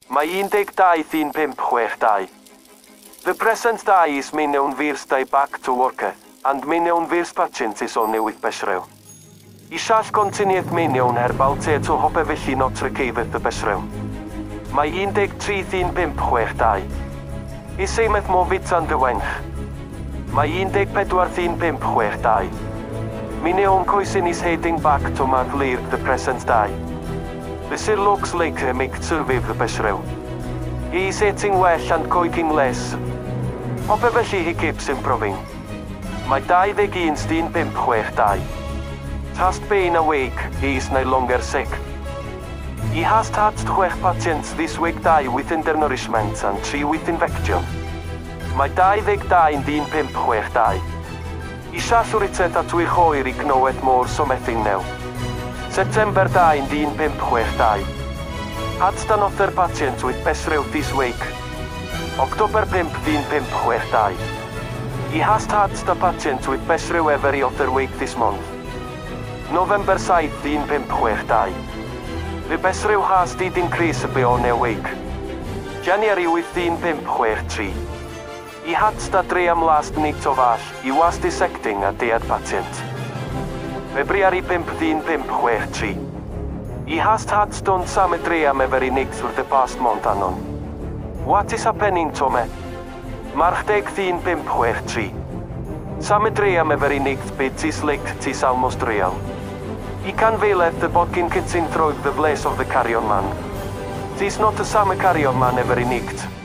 Mae 12,1562. The present day is my known first day back to work, and my known first patient is only with besrew. I siall continued my known herbal te to hope felly not receive the besrew. Mae 13,1562. I seimeth mo fitan dy wench. Mae 14,1562. My known coisin is heading back to Maglir the present day. This looks like a make survive the besrew. He is eating well and coiking less. Hope felly he keeps improving. Mae 21,1562. Has been awake, he is no longer sick. He has had 12 patients this week die with undernourishment and 3 with infection. Mae 22,1562. I siall ryted at wy hwyr I gnywed môr something new. September 21,1562. Had another patient with besrew this week. October 15,1562. He has had the patient with besrew every other week this month. November 7,1562. The besrew has did increase beyond a week. January 15,1563. He had the dream last night of all. He was dissecting a dead patient. February 15,1563. He has had done some dream every night for the past month anon. What is happening to me? March 15,1563. Some dream every night but this like tis almost real. He can feel at the bodkin kitchen through the place of the carrion man. Tis not the same carrion man every night.